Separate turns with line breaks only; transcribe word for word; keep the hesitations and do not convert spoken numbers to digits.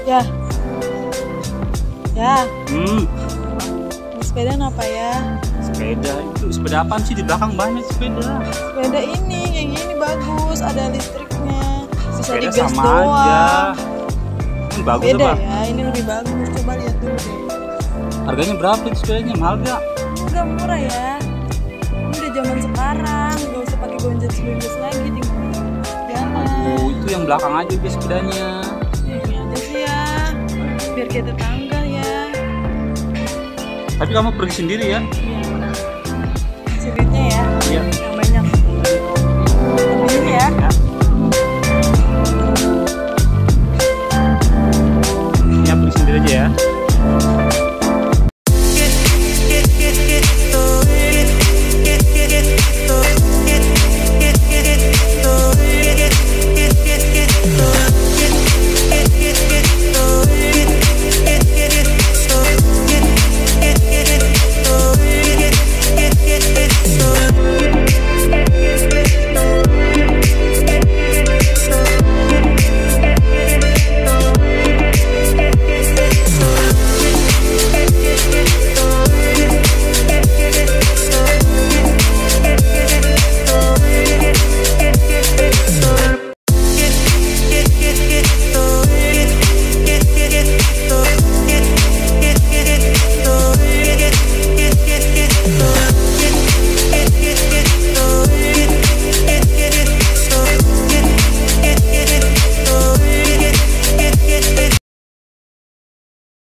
Ya. Ya.
Hmm.
Ini sepeda apa ya?
Sepeda itu sepeda apaan sih, di belakang banyak sepeda.
Sepeda ini, yang ini bagus, ada listriknya. Bisa
Sepeda
digas
sama
doang.
aja. Ini bagus
Beda
apa?
ya, ini lebih bagus. Coba lihat dulu deh.
Harganya berapa itu sepedanya? Mahal gak?
Enggak murah ya. Ini udah zaman sekarang, gak usah pakai gonjat-gonjat lagi, tinggal jalan.
Oh, itu yang belakang aja dia sepedanya.
Ini aja sih ya, biar kita tetangga ya.
Tapi kamu pergi sendiri ya?
Iya. Kasih duitnya ya,
Iya.
yang banyak. Ini ya.
Ya.